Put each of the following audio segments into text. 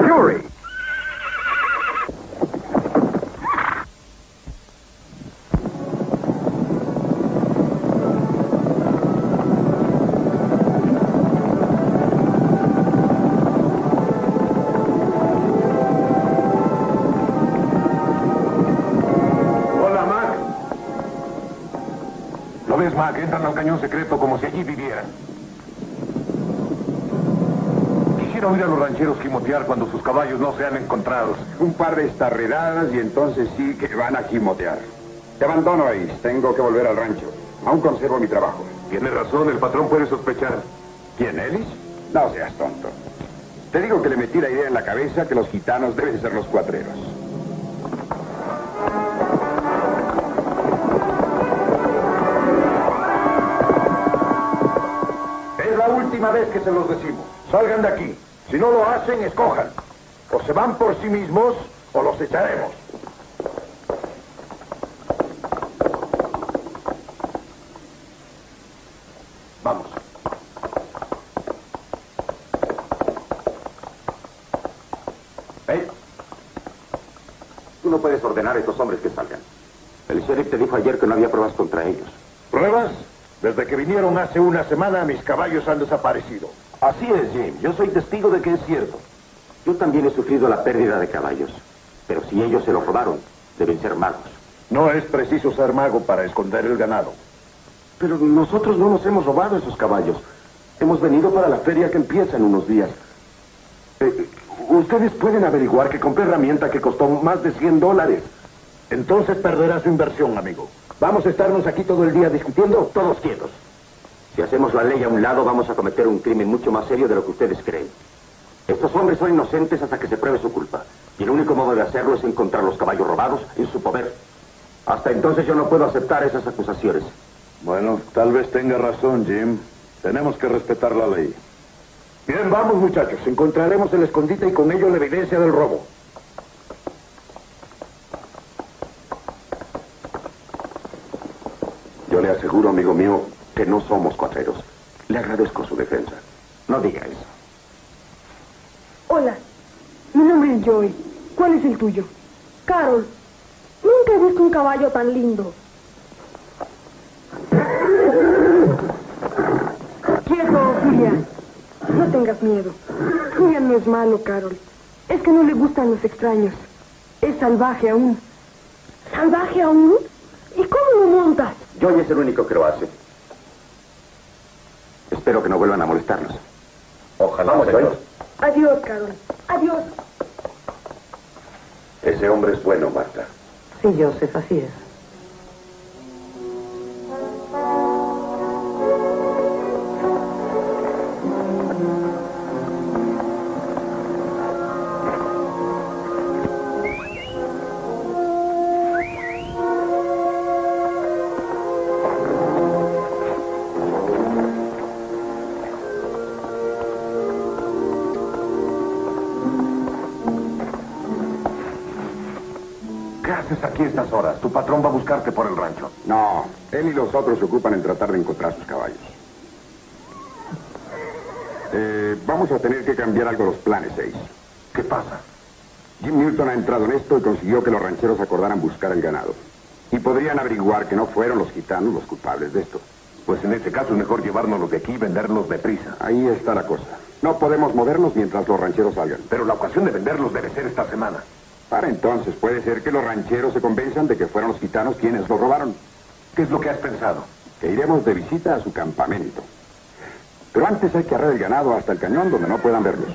Fury. Mac, entran al cañón secreto como si allí vivieran. Quisiera oír a los rancheros gimotear cuando sus caballos no sean encontrados. Un par de estarredadas y entonces sí que van a gimotear. Te abandono, Ace. Tengo que volver al rancho. Aún conservo mi trabajo. Tiene razón, el patrón puede sospechar. ¿Quién, Ellis? No seas tonto. Te digo que le metí la idea en la cabeza que los gitanos deben ser los cuatreros. Última vez que se los decimos. Salgan de aquí. Si no lo hacen, escojan. O se van por sí mismos o los echaremos. Vamos. Tú no puedes ordenar a estos hombres que salgan. El sheriff te dijo ayer que no había pruebas contra ellos. ¿Pruebas? Desde que vinieron hace una semana, mis caballos han desaparecido. Así es, Jim. Yo soy testigo de que es cierto. Yo también he sufrido la pérdida de caballos. Pero si ellos se los robaron, deben ser magos. No es preciso ser mago para esconder el ganado. Pero nosotros no nos hemos robado esos caballos. Hemos venido para la feria que empieza en unos días. Ustedes pueden averiguar que compré herramienta que costó más de $100. Entonces perderá su inversión, amigo. ¿Vamos a estarnos aquí todo el día discutiendo? Todos quietos. Si hacemos la ley a un lado, vamos a cometer un crimen mucho más serio de lo que ustedes creen. Estos hombres son inocentes hasta que se pruebe su culpa. Y el único modo de hacerlo es encontrar los caballos robados en su poder. Hasta entonces yo no puedo aceptar esas acusaciones. Bueno, tal vez tenga razón, Jim. Tenemos que respetar la ley. Bien, vamos, muchachos. Encontraremos el escondite y con ello la evidencia del robo. Yo le aseguro, amigo mío, que no somos cuatreros. Le agradezco su defensa. No diga eso. Hola, mi nombre es Joey. ¿Cuál es el tuyo? Carol. Nunca he visto un caballo tan lindo. Quieto, Julián. No tengas miedo. Julián no es malo, Carol. Es que no le gustan los extraños. Es salvaje aún. ¿Salvaje aún? ¿Y cómo lo montas? Joey es el único que lo hace. Espero que no vuelvan a molestarnos. Ojalá, Vamos, Joey. Adiós, Carol. Adiós. Ese hombre es bueno, Marta. Sí, Joseph, así es. ¿Qué haces aquí a estas horas? Tu patrón va a buscarte por el rancho. No, él y los otros se ocupan en tratar de encontrar sus caballos. Vamos a tener que cambiar algo los planes, Ace. ¿Qué pasa? Jim Newton ha entrado en esto y consiguió que los rancheros acordaran buscar el ganado. Y podrían averiguar que no fueron los gitanos los culpables de esto. Pues en ese caso es mejor llevárnoslos de aquí y venderlos deprisa. Ahí está la cosa. No podemos movernos mientras los rancheros salgan. Pero la ocasión de venderlos debe ser esta semana. Para entonces puede ser que los rancheros se convenzan de que fueron los gitanos quienes los robaron. ¿Qué es lo que has pensado? Que iremos de visita a su campamento. Pero antes hay que arrar el ganado hasta el cañón donde no puedan verlos.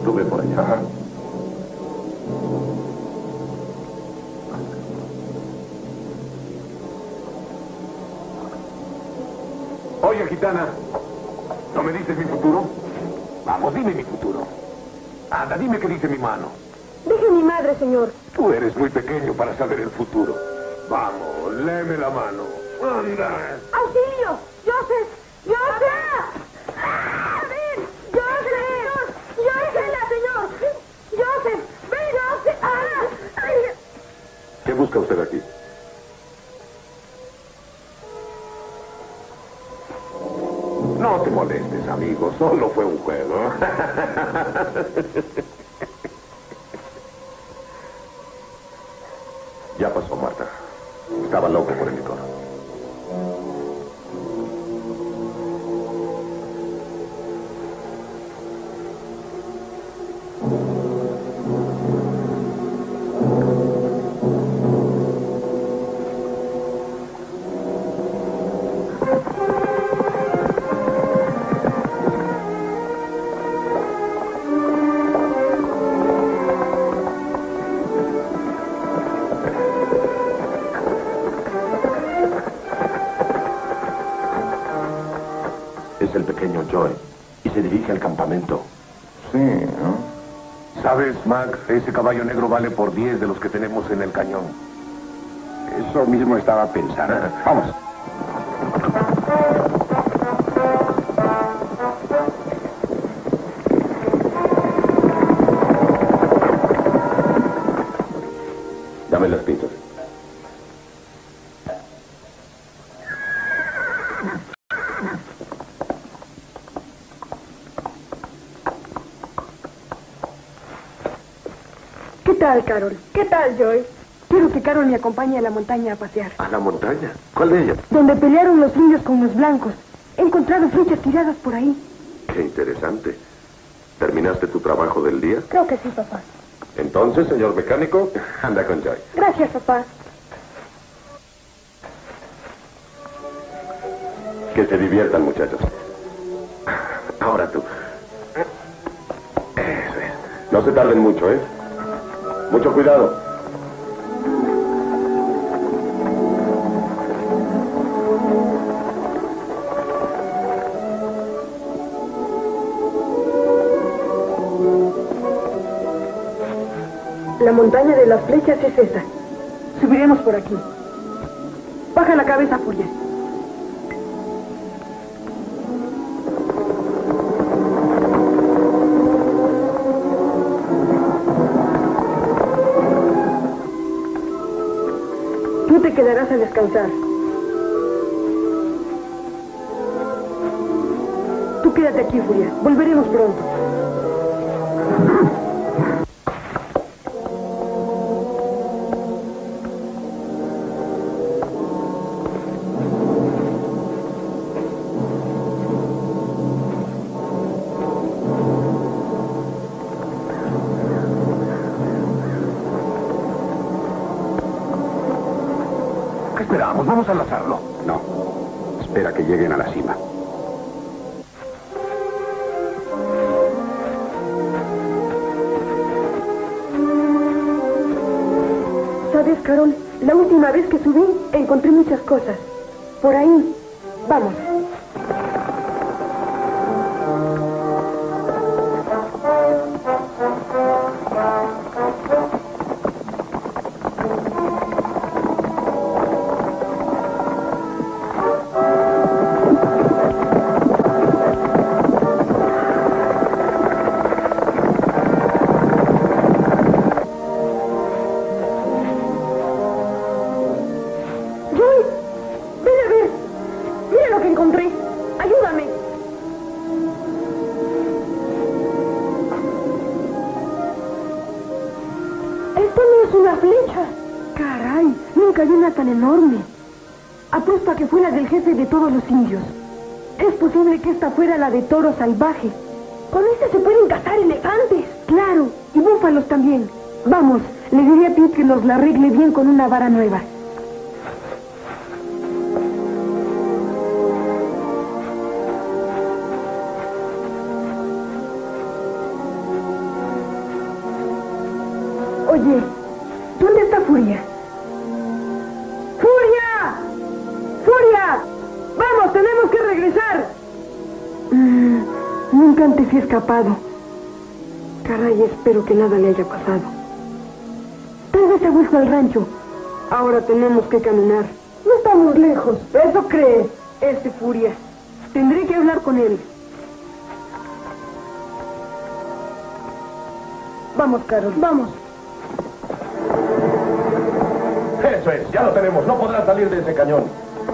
Tú ve por allá. Ajá. Oye, gitana, ¿no me dices mi futuro? Vamos, dime mi futuro. Anda, dime qué dice mi mano. Deje mi madre, señor. Tú eres muy pequeño para saber el futuro. Vamos, léeme la mano. Anda. ¡Auxilio! ¡Joseph! ¡Joseph! ¡Ven! ¡Joseph! ¡Joseph, señor! ¡Joseph! ¡Ven, Joseph! ¡Ay! ¿Qué busca usted aquí? No te molestes, amigo. Solo fue un juego. Ya pasó, Marta. Estaba loco por el licor. Es el pequeño Joy y se dirige al campamento. Sí, ¿no? ¿Sabes, Mac? Ese caballo negro vale por 10 de los que tenemos en el cañón. Eso mismo estaba pensando. Vamos. Dame las pinzas. ¿Qué tal, Carol? ¿Qué tal, Joy? Quiero que Carol me acompañe a la montaña a pasear. ¿A la montaña? ¿Cuál de ellas? Donde pelearon los indios con los blancos. He encontrado flechas tiradas por ahí. Qué interesante. ¿Terminaste tu trabajo del día? Creo que sí, papá. Entonces, señor mecánico, anda con Joy. Gracias, papá. Que se diviertan, muchachos. Ahora tú. Eso es. No se tarden mucho, ¿eh? Mucho cuidado. La montaña de las flechas es esa. Subiremos por aquí. Baja la cabeza, Furia. Tú te quedarás a descansar. Tú quédate aquí, Furia. Volveremos pronto. ¿Qué esperamos? Vamos a lanzarlo. No. Espera que lleguen a la cima. ¿Sabes, Carol? La última vez que subí, encontré muchas cosas. Por ahí. Vamos. Joy, ven a ver. Mira lo que encontré. Ayúdame. Esto no es una flecha. Caray, nunca vi una tan enorme. Apuesto a que fue la del jefe de todos los indios. Es posible que esta fuera la de Toro Salvaje. Con este se pueden cazar elefantes. Claro, y búfalos también. Vamos, le diré a Pete que nos la arregle bien con una vara nueva. Oye, ¿dónde está Furia? ¡Furia! ¡Furia! ¡Vamos, tenemos que regresar! Nunca antes he escapado. Caray, espero que nada le haya pasado. Tal vez se ha vuelto al rancho. Ahora tenemos que caminar. No estamos lejos, ¿eso crees? Furia. Tendré que hablar con él. Vamos, Carol, vamos. Eso es, ya lo tenemos. No podrán salir de ese cañón.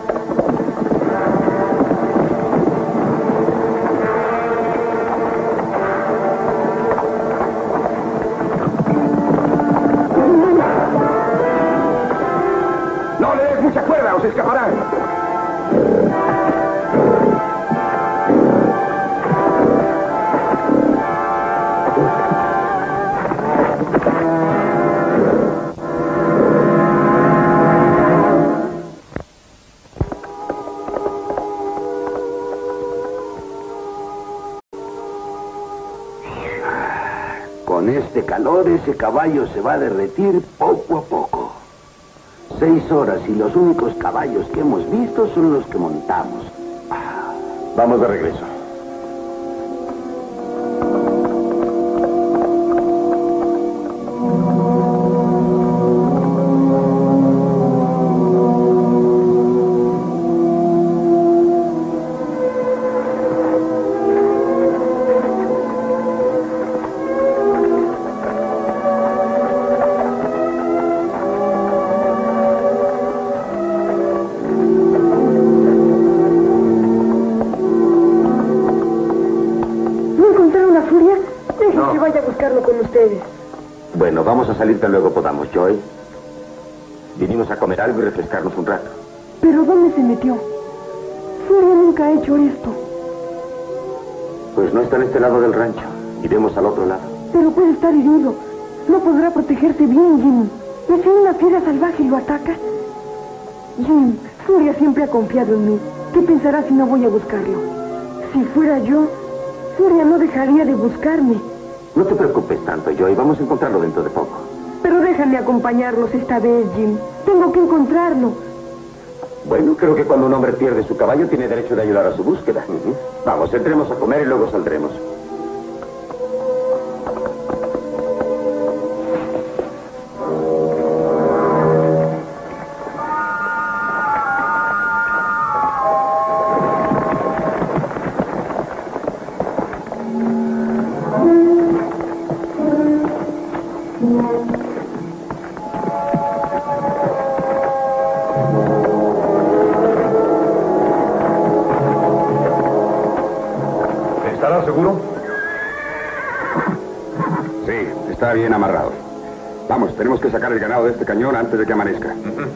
No le des mucha cuerda, os escaparán. Con este calor, ese caballo se va a derretir poco a poco. 6 horas y los únicos caballos que hemos visto son los que montamos. Vamos de regreso. Bueno, vamos a salir tan luego podamos, Joy. Vinimos a comer algo y refrescarnos un rato. ¿Pero dónde se metió? Furia nunca ha hecho esto. Pues no está en este lado del rancho. Iremos al otro lado. Pero puede estar herido. No podrá protegerse bien, Jim. ¿Y si una fiera salvaje lo ataca? Jim, Furia siempre ha confiado en mí. ¿Qué pensará si no voy a buscarlo? Si fuera yo, Furia no dejaría de buscarme. No te preocupes tanto, Joy. Vamos a encontrarlo dentro de poco. Pero déjame acompañarlos esta vez, Jim. Tengo que encontrarlo. Bueno, creo que cuando un hombre pierde su caballo tiene derecho de ayudar a su búsqueda. Vamos, entremos a comer y luego saldremos. ¿Estará seguro? Sí, está bien amarrado. Vamos, tenemos que sacar el ganado de este cañón antes de que amanezca.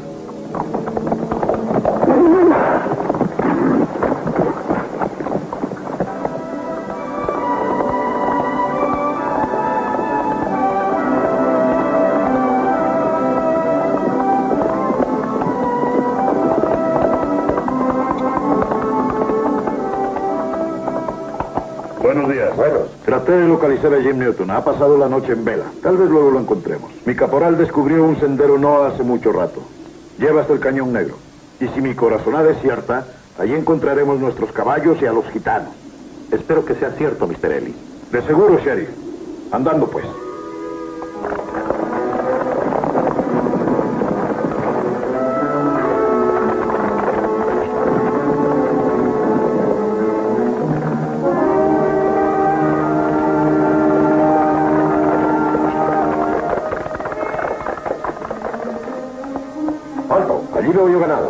Buenos días. Buenos. Traté de localizar a Jim Newton. Ha pasado la noche en vela. Tal vez luego lo encontremos. Mi caporal descubrió un sendero no hace mucho rato. Lleva hasta el Cañón Negro. Y si mi corazonada es cierta, allí encontraremos nuestros caballos y a los gitanos. Espero que sea cierto, Mr. Ellis. De seguro, Sheriff. Andando, pues. Alto, allí veo yo ganado.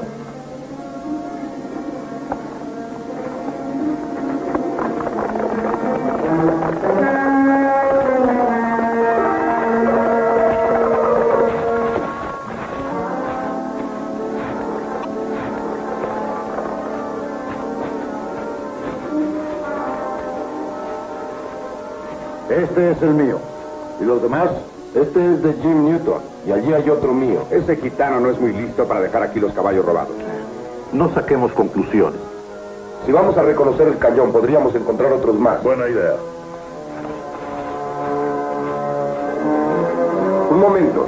Este es el mío. ¿Y los demás? Este es de Jim Newton y allí hay otro mío. Ese gitano no es muy listo para dejar aquí los caballos robados. No saquemos conclusiones. Si vamos a reconocer el cañón, podríamos encontrar otros más. Buena idea. Un momento.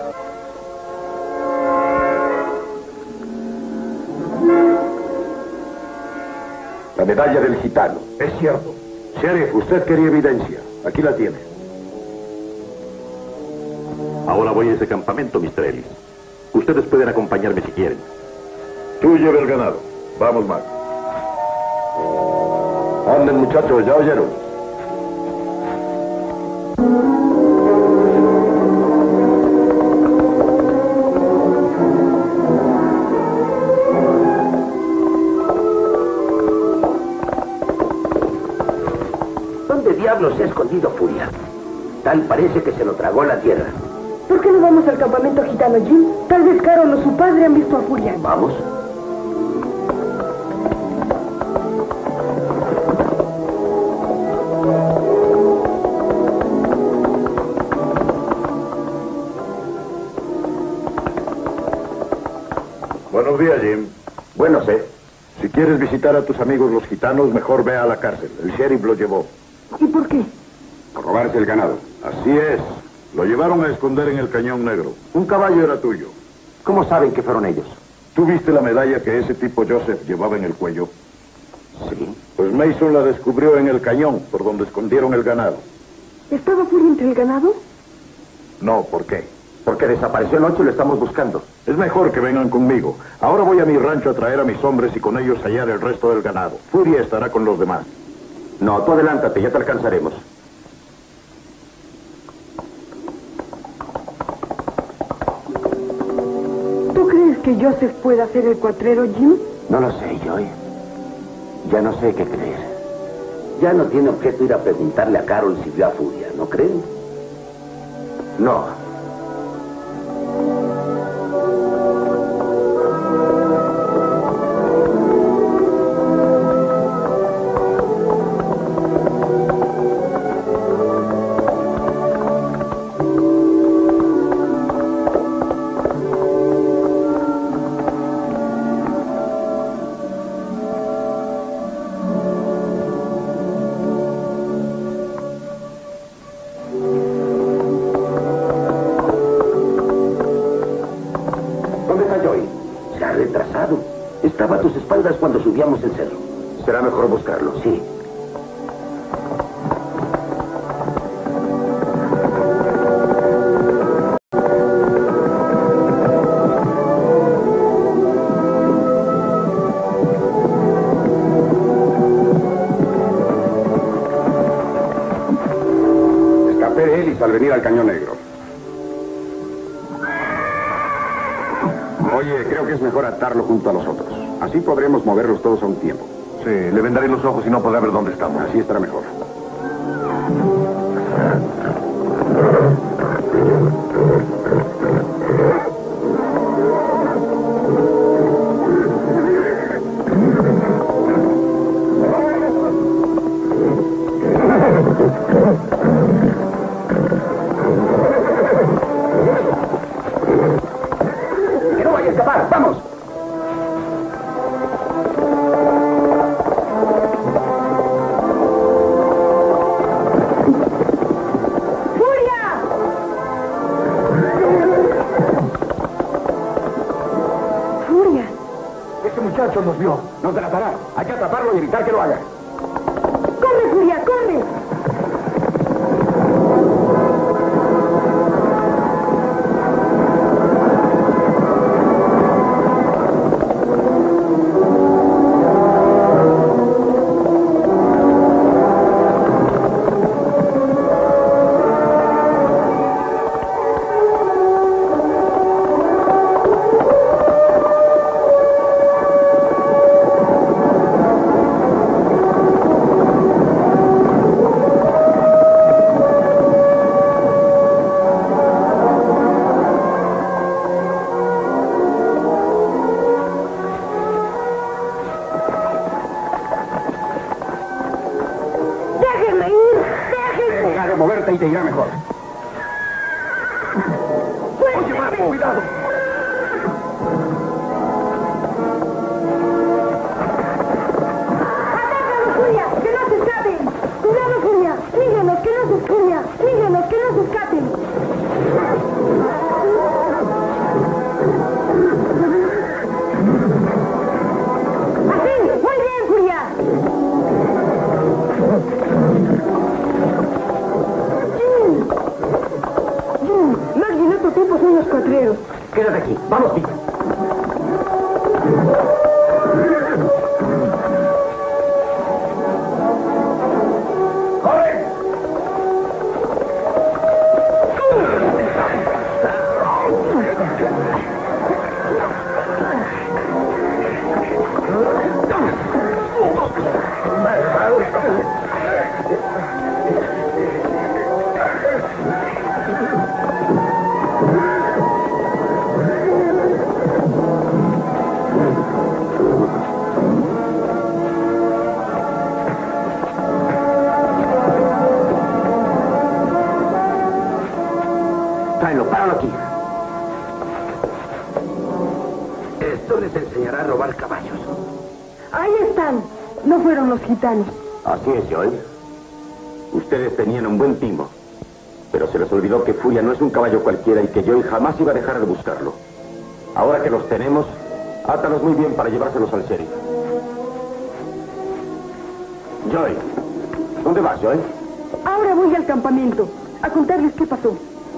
La medalla del gitano. Es cierto. Sheriff, usted quería evidencia. Aquí la tiene. Ahora voy a ese campamento, Mr. Ellis. Ustedes pueden acompañarme si quieren. Tú lleva el ganado. Vamos, Mac. Anden, muchachos, ¿ya oyeron? ¿Dónde diablos se ha escondido Furia? Tal parece que se lo tragó la tierra. ¿Por qué no vamos al campamento gitano, Jim? Tal vez Carol o su padre han visto a Furia. Vamos. Buenos días, Jim. Bueno, sé. Si quieres visitar a tus amigos los gitanos, mejor ve a la cárcel. El sheriff lo llevó. ¿Y por qué? Por robarse el ganado. Así es. Lo llevaron a esconder en el Cañón Negro. Un caballo era tuyo. ¿Cómo saben que fueron ellos? ¿Tú viste la medalla que ese tipo Joseph llevaba en el cuello? Sí. Pues Mason la descubrió en el cañón, por donde escondieron el ganado. ¿Estaba Furia entre el ganado? No, ¿por qué? Porque desapareció anoche y lo estamos buscando. Es mejor que vengan conmigo. Ahora voy a mi rancho a traer a mis hombres y con ellos hallar el resto del ganado. Furia estará con los demás. No, tú adelántate, ya te alcanzaremos. ¿Tú crees que Joseph pueda ser el cuatrero, Jim? No lo sé, Joy. Ya no sé qué creer. Ya no tiene objeto ir a preguntarle a Carol si vio a Furia, ¿no creen? No. Estaba a tus espaldas cuando subíamos el cerro. Será mejor buscarlo. Sí. Escapé de Ellis al venir al Cañón Negro. Oye, creo que es mejor atarlo junto a los otros. Así podremos moverlos todos a un tiempo. Sí, le vendaré los ojos y no podrá ver dónde estamos. Así estará mejor. ¡Que no vaya a escapar! ¡Vamos! Nos vio. Nos delatará. Hay que atraparlo y evitar que lo haga. ¡Corre, Furia, corre! Moverte y te irá mejor. Oye, Marco, cuidado. ¡Atácalo, Furia! ¡Que no se escapen! ¡Cuidado, Furia! ¡Síguenos, que no se escapen! ¡Síguenos, que no se escapen! aventureros. Quédate aquí. Vamos, Pete. Tráelo, páralo aquí. Esto les enseñará a robar caballos. Ahí están. No fueron los gitanos. Así es, Joy. Ustedes tenían un buen timo. Pero se les olvidó que Furia no es un caballo cualquiera y que Joy jamás iba a dejar de buscarlo. Ahora que los tenemos, átalos muy bien para llevárselos al sheriff. Joy, ¿dónde vas, Joy? Ahora voy al campamento a contarles qué pasó.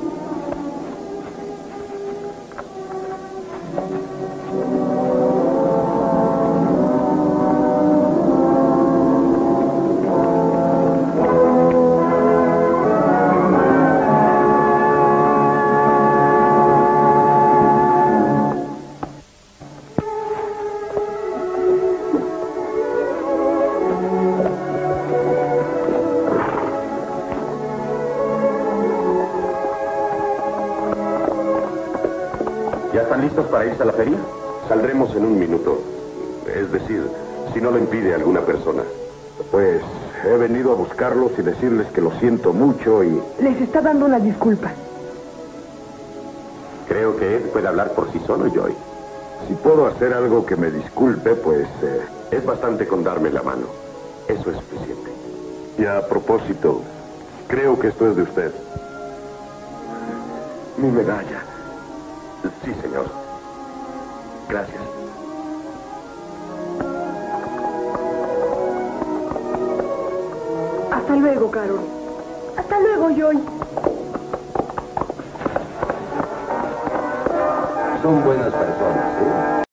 ¿Ya están listos para irse a la feria? Saldremos en un minuto. Es decir, si no lo impide alguna persona. Pues he venido a buscarlos y decirles que lo siento mucho y... Les está dando una disculpa. Creo que él puede hablar por sí solo, Joy. Si puedo hacer algo que me disculpe, pues... Es bastante con darme la mano. Eso es suficiente. Y a propósito, creo que esto es de usted. Mi medalla. Sí, señor. Gracias. Hasta luego, Carol. Hasta luego, Joy. Son buenas personas, ¿eh?